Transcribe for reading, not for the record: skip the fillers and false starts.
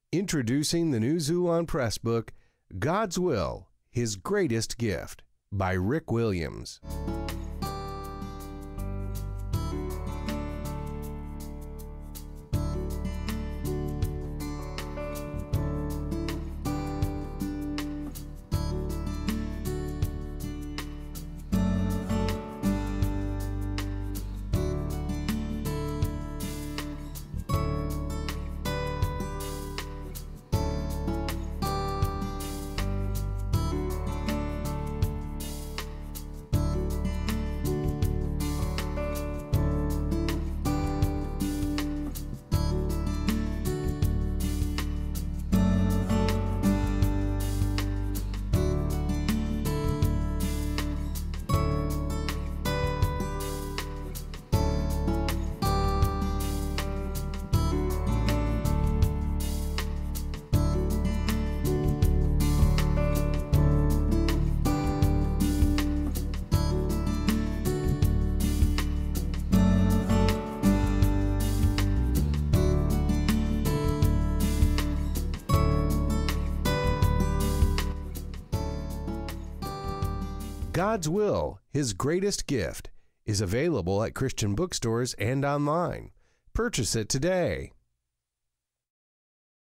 Introducing the new Xulon Press book, God's Will, His Greatest Gift, by Rick Williams. God's Will, His Greatest Gift, is available at Christian bookstores and online. Purchase it today.